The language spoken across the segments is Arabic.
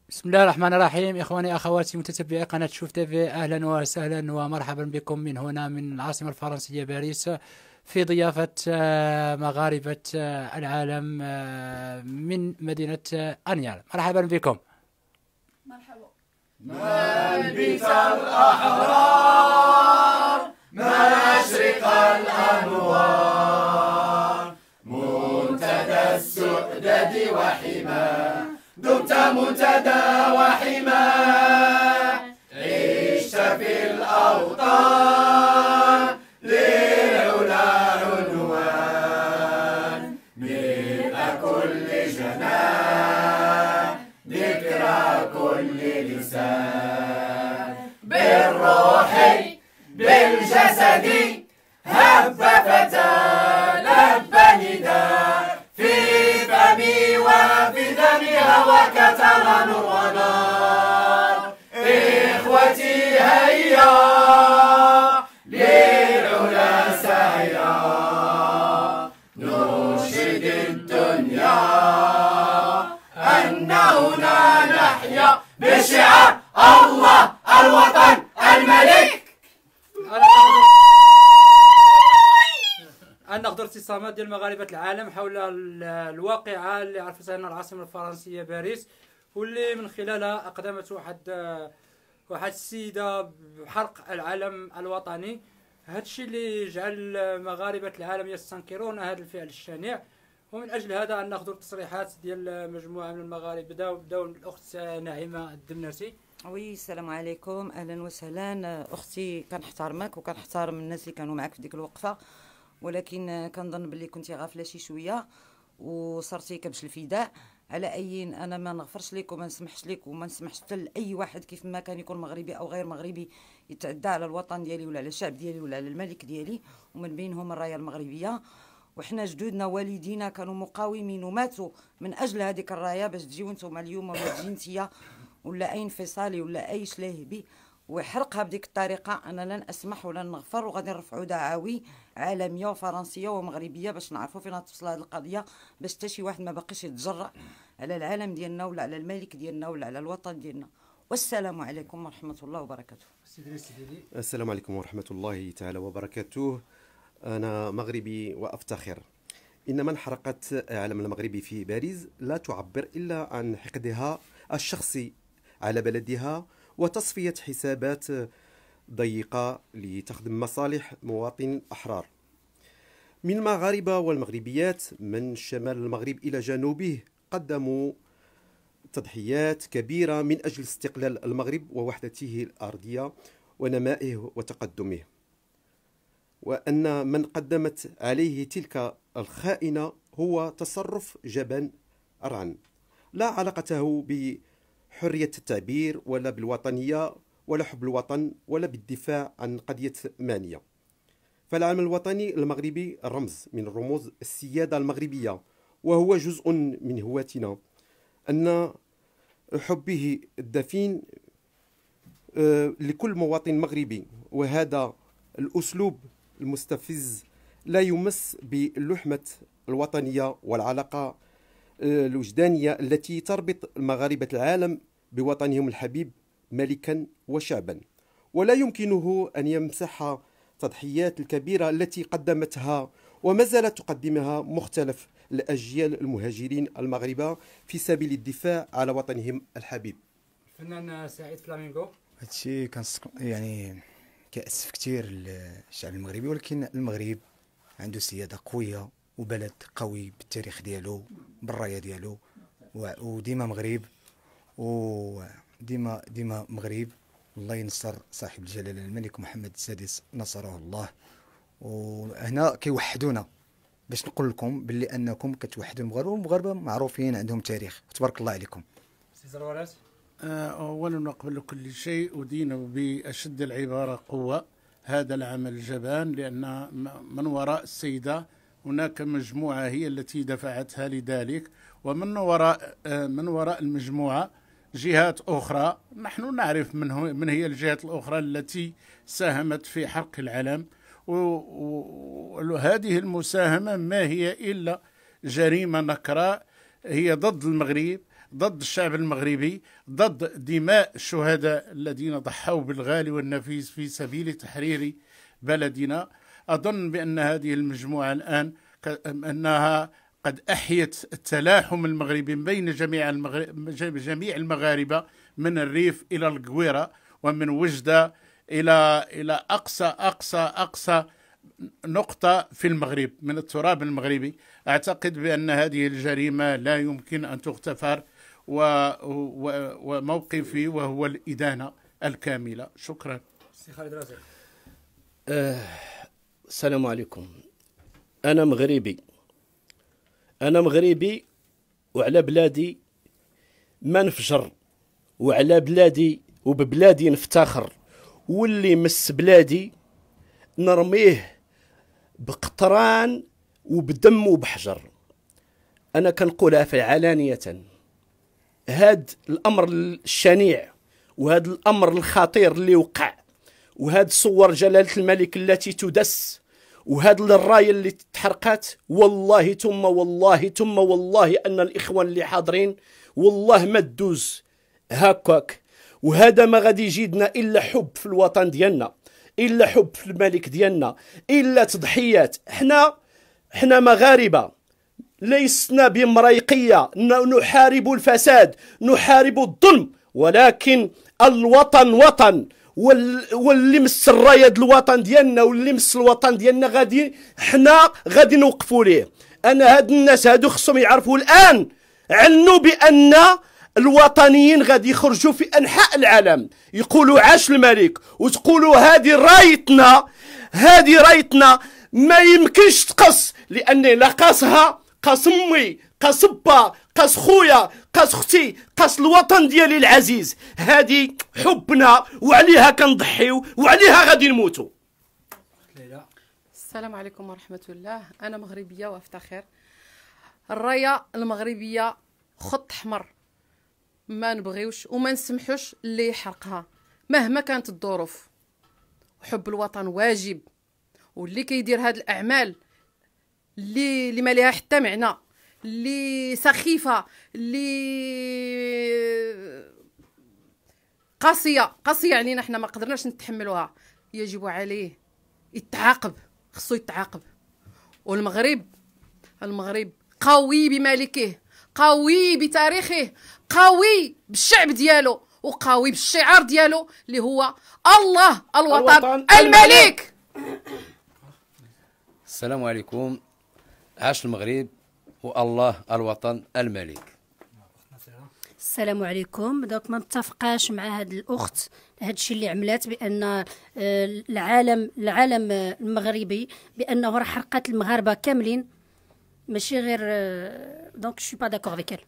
بسم الله الرحمن الرحيم. إخواني أخواتي متتبعي قناة شوف تيفي، أهلا وسهلا ومرحبا بكم من هنا من العاصمة الفرنسية باريس، في ضيافة مغاربة العالم من مدينة أنيال. مرحبا بكم. مرحبا. منبت الأحرار، مشرق الأنوار، منتدى السؤدد وحماه، دمت منتدى وحماه، عشت في الأوطان للعلا عنوان، ملء كل جنان، ذكرى كل لسان، بالروح بالجسد هب فتى لبى نداء، في فمي وفي دمي هواك ترى نور ونار. إخوتي هيا للعلا سعيا، نرشد الدنيا أن هنا نحيا بشعار الله الوطن الملك. أن نقدر اتصامات ديال مغاربة العالم حول الواقعة اللي عرفتها لنا العاصمة الفرنسية باريس، واللي من خلالها أقدمت واحد السيدة بحرق العلم الوطني. هذا الشيء اللي جعل مغاربة العالم يستنكرون هذا الفعل الشنيع، ومن أجل هذا أن ناخذ تصريحات ديال مجموعة من المغاربة. بداو الأخت نعيمة الدمناسي. وي، السلام عليكم، اهلا وسهلا. اختي كنحترمك وكنحترم الناس اللي كانوا معك في ديك الوقفه، ولكن كنظن باللي كنتي غافله شي شويه وصرتي كبش الفداء. على اي انا ما نغفرش لك وما نسمحش لك وما نسمحش حتى لاي واحد كيف ما كان يكون مغربي او غير مغربي يتعدى على الوطن ديالي ولا على الشعب ديالي ولا على الملك ديالي، ومن بينهم الرايه المغربيه. وحنا جدودنا والدينا كانوا مقاومين وماتوا من اجل هذيك الرايه باش تجيو نتوما اليوم ولا تجي نتيا ولا اي انفصالي ولا اي شلاهبي ويحرقها بديك الطريقه. انا لن اسمح ولن نغفر، وغادي نرفعوا دعاوي عالميه وفرنسيه ومغربيه باش نعرفوا فين تفصل هذه القضيه، باش حتى شي واحد ما باقيش يتجرأ على العالم ديالنا ولا على الملك ديالنا ولا على الوطن ديالنا. والسلام عليكم ورحمه الله وبركاته. السلام عليكم ورحمة الله تعالى وبركاته. أنا مغربي وأفتخر. إن من حرقت العلم المغربي في باريس لا تعبر إلا عن حقدها الشخصي على بلدها وتصفية حسابات ضيقة لتخدم مصالح مواطن أحرار. من المغاربة والمغربيات من شمال المغرب إلى جنوبه قدموا تضحيات كبيرة من أجل استقلال المغرب ووحدته الأرضية ونمائه وتقدمه، وأن من قدمت عليه تلك الخائنة هو تصرف جبان أرعن لا علاقته بحرية التعبير ولا بالوطنية ولا حب الوطن ولا بالدفاع عن قضية مانية. فالعلم الوطني المغربي رمز من رموز السيادة المغربية، وهو جزء من هويتنا، أن حبه الدفين لكل مواطن مغربي. وهذا الأسلوب المستفز لا يمس بلحمة الوطنية والعلاقة الوجدانية التي تربط مغاربة العالم بوطنهم الحبيب ملكا وشعبا، ولا يمكنه أن يمسح التضحيات الكبيرة التي قدمتها وما زالت تقدمها مختلف الأجيال المهاجرين المغاربة في سبيل الدفاع على وطنهم الحبيب. فنان سعيد فلامينغو. هادشي يعني كأسف كثير الشعب المغربي، ولكن المغرب عنده سيادة قوية وبلد قوي بالتاريخ ديالو بالراية ديالو، وديما مغرب وديما مغرب. الله ينصر صاحب الجلالة الملك محمد السادس نصره الله. وهنا كيوحدونا باش نقول لكم باللي انكم كتوحدوا المغاربه، والمغاربه معروفين عندهم تاريخ، تبارك الله عليكم. أولا وقبل كل شيء أدين بأشد العبارة قوة هذا العمل الجبان، لأن من وراء السيدة هناك مجموعة هي التي دفعتها لذلك، ومن وراء المجموعة جهات أخرى. نحن نعرف من هي الجهات الأخرى التي ساهمت في حرق العلم، وهذه المساهمة ما هي إلا جريمة نكراء هي ضد المغرب، ضد الشعب المغربي، ضد دماء الشهداء الذين ضحوا بالغالي والنفيس في سبيل تحرير بلدنا. أظن بأن هذه المجموعة الآن أنها قد أحيت التلاحم المغربي بين جميع المغاربة من الريف إلى القويرة، ومن وجدة إلى أقصى نقطة في المغرب من التراب المغربي. أعتقد بأن هذه الجريمة لا يمكن أن تغتفر، وموقفي وهو الإدانة الكاملة. شكرا. السلام عليكم. أنا مغربي وعلى بلادي ما نفجر، وعلى بلادي وببلادي نفتخر، واللي مس بلادي نرميه بقطران وبدم وبحجر. أنا كنقولها في علانية، هاد الأمر الشنيع وهاد الأمر الخطير اللي وقع، وهاد صور جلالة الملك التي تدس، وهاد الراية اللي تحرقات، والله ثم والله ثم والله أن الإخوان اللي حاضرين والله ما تدوز هكاك. وهذا ما غادي يجيدنا إلا حب في الوطن ديالنا، إلا حب في الملك ديالنا، إلا تضحيات. حنا مغاربة ليسنا بمريقية نحارب الفساد، نحارب الظلم، ولكن الوطن وطن، واللي مس الرايه ديال الوطن ديالنا واللي مس الوطن ديالنا حنا غادي نوقفوا ليه. انا هاد الناس هادو خصهم يعرفوا الان عنوا بان الوطنيين غادي يخرجوا في انحاء العالم يقولوا عاش الملك، وتقولوا هذه رايتنا ما يمكنش تقص، لان لا قاسها قاس امي، قاس با، قاس خويا، قاس اختي، قاس الوطن ديالي العزيز. هذه حبنا وعليها كنضحيو وعليها غادي نموتوا. السلام عليكم ورحمة الله. أنا مغربية وافتخر. الراية المغربية خط أحمر، ما نبغيوش وما نسمحوش اللي يحرقها مهما كانت الظروف. حب الوطن واجب، واللي كيدير هاد الأعمال اللي ما ليها حتى معنى، اللي سخيفة، اللي قاسية علينا، حنا ما قدرناش نتحملوها، يجب عليه يتعاقب، خصو يتعاقب. والمغرب قوي بملكه، قوي بتاريخه، قوي بالشعب ديالو، وقوي بالشعار ديالو اللي هو الله الوطن الملك. السلام عليكم. عاش المغرب والله الوطن الملك. السلام عليكم. دوك ما متفقاش مع هاد الاخت هاد الشيء اللي عملات، بان العالم المغربي بانه راه حرقات المغاربه كاملين، ماشي غير دونك شو با داكور افيك.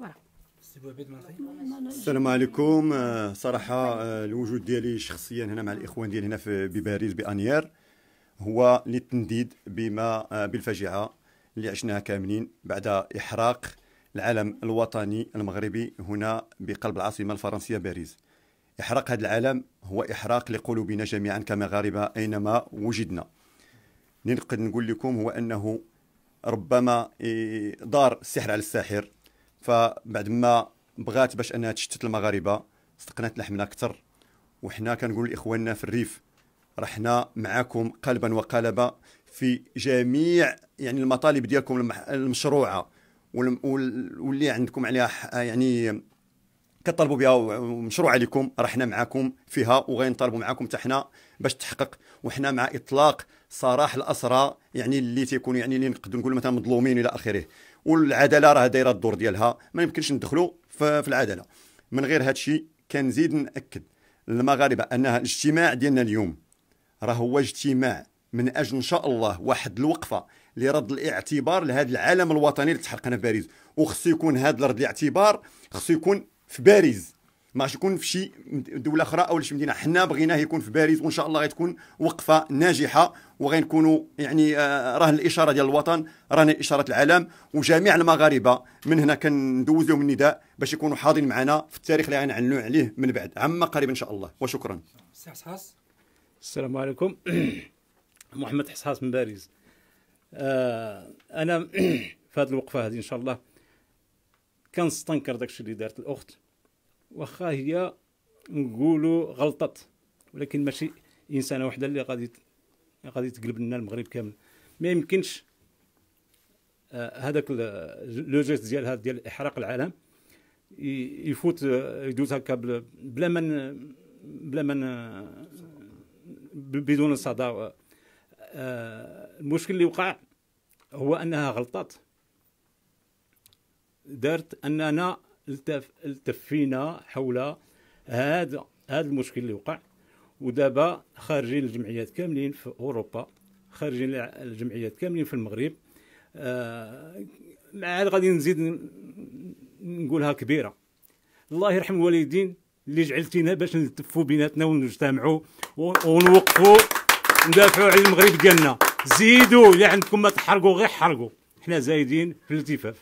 السلام عليكم. صراحه الوجود ديالي شخصيا هنا مع الاخوان ديالي هنا بباريس بانيار هو للتنديد بالفاجعه اللي عشناها كاملين بعد احراق العلم الوطني المغربي هنا بقلب العاصمه الفرنسيه باريس. احراق هذا العلم هو احراق لقلوبنا جميعا كمغاربه اينما وجدنا. نقدر نقول لكم هو انه ربما دار السحر على الساحر، فبعد ما بغات باش انها تشتت المغاربه استقنات لحمنا اكثر. وحنا كنقول لاخواننا في الريف رحنا معكم قلبا وقالبا في جميع يعني المطالب ديالكم المشروعه واللي عندكم عليها يعني كطلبوا بها ومشروع عليكم، رحنا معكم فيها وغنطالبوا معكم حتى حنا باش تحقق. وحنا مع اطلاق سراح الاسرى يعني اللي تيكونوا يعني اللي نقدر نقول مثلا مظلومين الى اخره، والعداله راه دايره الدور ديالها، ما يمكنش ندخلوا في العداله. من غير هذا الشيء كنزيد ناكد للمغاربه انها الاجتماع ديالنا اليوم راه هو اجتماع من اجل ان شاء الله واحد الوقفه لرد الاعتبار لهذا العلم الوطني اللي تحرقنا في باريس. وخصو يكون هذا رد الاعتبار خصو يكون في باريس، ماشي يكون في شي دوله اخرى او شي مدينه. حنا بغيناه يكون في باريس، وان شاء الله غتكون وقفه ناجحه وغنكونوا يعني راه الاشاره ديال الوطن، رانا اشاره العالم. وجميع المغاربه من هنا كندوز لهم النداء باش يكونوا حاضرين معنا في التاريخ اللي غنعلنوا عليه من بعد عما قريب ان شاء الله. وشكرا. السلام عليكم. محمد حصحاص من باريس. انا في هذه الوقفه هذه ان شاء الله كنستنكر داكشي اللي دارت الاخت، واخا هي نقولوا غلطت، ولكن ماشي انسانه وحده اللي غادي تقلب لنا المغرب كامل. ما يمكنش هذاك لو جيست ديال هذا ديال احراق العالم يفوت يدوز هكا بلا من بدون صدى. المشكل اللي وقع هو انها غلطات، دارت اننا التفينا حول هذا المشكل اللي وقع، ودابا خارجين الجمعيات كاملين في اوروبا، خارجين الجمعيات كاملين في المغرب. عاد غادي نزيد نقولها كبيره، الله يرحم الوالدين اللي جعلتينا باش نلتفوا بيناتنا ونجتمعوا ونوقفوا ندافعوا على المغرب ديالنا. زيدوا اللي عندكم ما تحرقوا غير حرقوا، حنا زايدين في الالتفاف.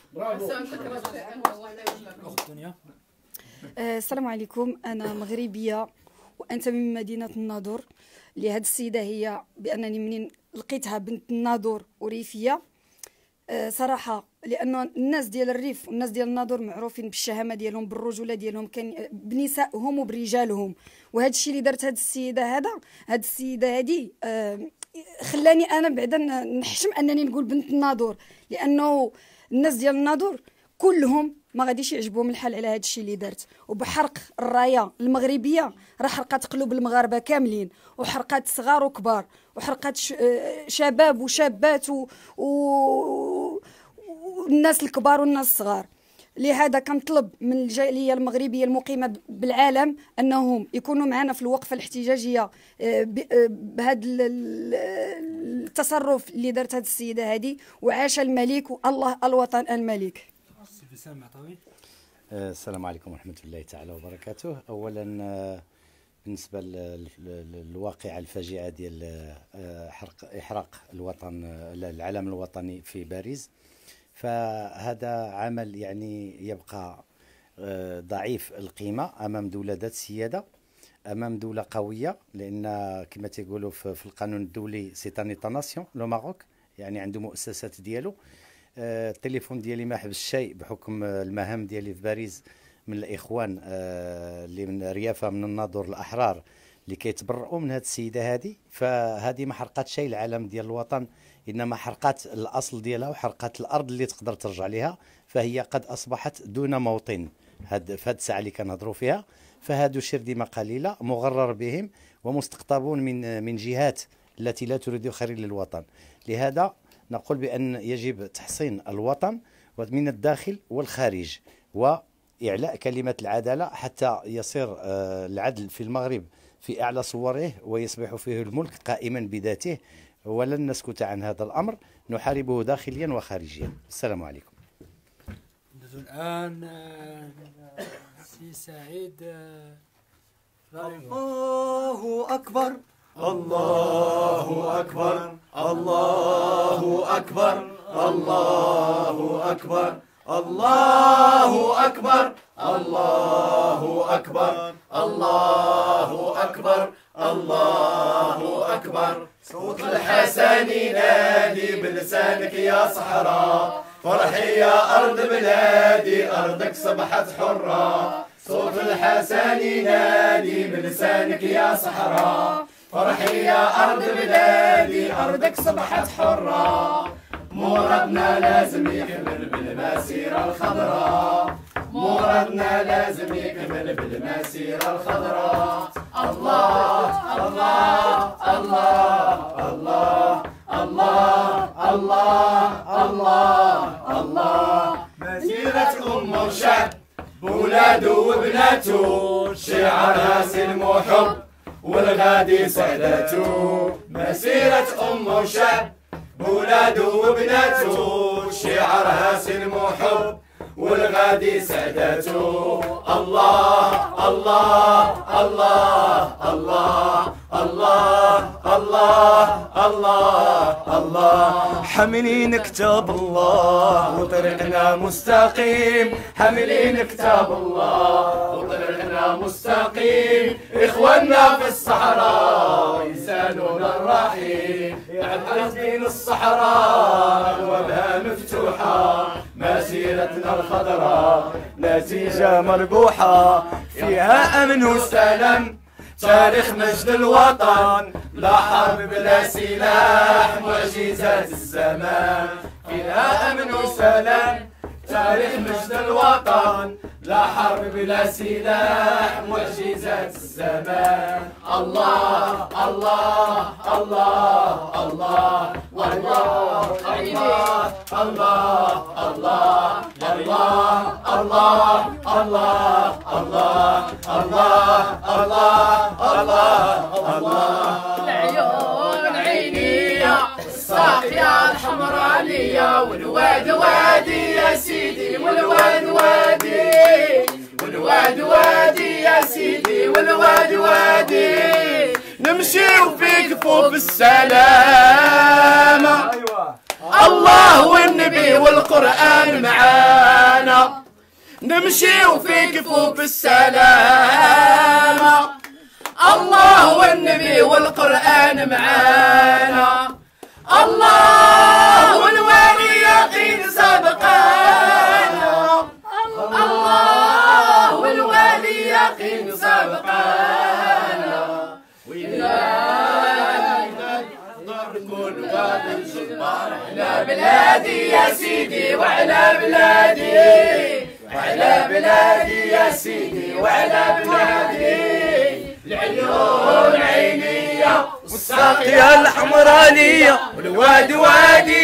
السلام عليكم، انا مغربيه وانتمي من مدينه الناظور. لهاد السيده هي بانني منين لقيتها بنت الناظور وريفيه صراحه، لان الناس ديال الريف والناس ديال الناظور معروفين بالشهامه ديالهم، بالرجوله ديالهم، كان بنسائهم وبرجالهم. وهذا الشيء اللي دارت هاد السيده هذه خلاني انا بعدا نحشم انني نقول بنت الناظور، لانه الناس ديال الناظور كلهم ما غاديش يعجبهم الحال على هذا الشيء اللي دارت. وبحرق الرايه المغربيه راه حرقات قلوب المغاربه كاملين، وحرقات صغار وكبار، وحرقات شباب وشابات والناس الكبار والناس الصغار. لهذا كنطلب من الجاليه المغربيه المقيمه بالعالم انهم يكونوا معنا في الوقفه الاحتجاجيه بهذا التصرف اللي دارت هذه السيده هذه. وعاش الملك والله الوطن الملك. السلام عليكم ورحمة الله تعالى وبركاته. أولا بالنسبة للواقعة الفاجعة ديال إحراق العلم الوطني في باريس، فهذا عمل يعني يبقى ضعيف القيمة أمام دولة ذات سيادة، أمام دولة قوية، لأن كما تيقولوا في القانون الدولي سي ان ايتا ناسيون لو ماروك، يعني عنده مؤسسات ديالو. التليفون ديالي ما حبس شيء بحكم المهام ديالي في باريس من الاخوان اللي من ريافه من الناظور الاحرار اللي كيتبرؤوا من هذه السيده هذه. فهذه ما حرقات شيء العلم ديال الوطن، انما حرقات الاصل ديالها وحرقات الارض اللي تقدر ترجع لها. فهي قد اصبحت دون موطن في هذه الساعه اللي كنهضروا فيها. فهادو شردمه قليله مغرر بهم ومستقطبون من جهات التي لا تريد خير للوطن. لهذا نقول بأن يجب تحصين الوطن من الداخل والخارج، وإعلاء كلمة العدالة حتى يصير العدل في المغرب في أعلى صوره، ويصبح فيه الملك قائما بذاته. ولن نسكت عن هذا الأمر، نحاربه داخليا وخارجيا. السلام عليكم. الآن سي سعيد. الله أكبر الله أكبر الله أكبر الله أكبر الله أكبر الله أكبر الله أكبر الله أكبر. صوت الحسن ينادي بلسانك يا صحراء، فرحي يا أرض بلادي أرضك صبحت حرة. صوت الحسن ينادي بلسانك يا صحراء، فرحي يا أرض بلادي أرضك صبحت حرة. مرادنا لازم يكمل بالمسيرة الخضراء، مرادنا لازم يكمل بالمسيرة الخضراء. الله الله الله الله الله الله الله الله. مسيرة أم وشعب بولاد وبناتو، شعارها سلم وحب والغادي سعداتو. مسيرة أم وشعب بولاد وبناتو، شعارها سلم وحب والغادي سعداتو. الله الله الله الله الله الله الله الله حاملين كتاب الله وطريقنا مستقيم حاملين كتاب الله وطريقنا مستقيم إخواننا في الصحراء إنساننا الرحيم عبدين الصحراء أبوابها مفتوحة مسيرتنا الخضراء نتيجة مربوحة فيها أمن وسلام تاريخ مجد الوطن لا حرب بلا سلاح معجزات الزمان فيها أمن وسلام تاريخ مجد الوطن لا حرب بلا سلاح معجزات الزمان الله الله الله الله والله الله الله الله الله الله الله الله الله الله الله العيون عينية الساقية الحمرانية والواد وادي يا سيدي والواد وادي والواد وادي يا سيدي والواد وادي نمشيو في كفوف السلامة الله والنبي والقرآن معانا نمشيو في كفوف السلامة الله والنبي والقرآن معانا الله والوالي يقين سابقانا الله والوالي يقين سابقانا نكون غادي الجبار على بلادي يا سيدي وعلى بلادي وعلى بلادي يا سيدي وعلى بلادي العيون عينية والساقية الحمرانية والواد وادي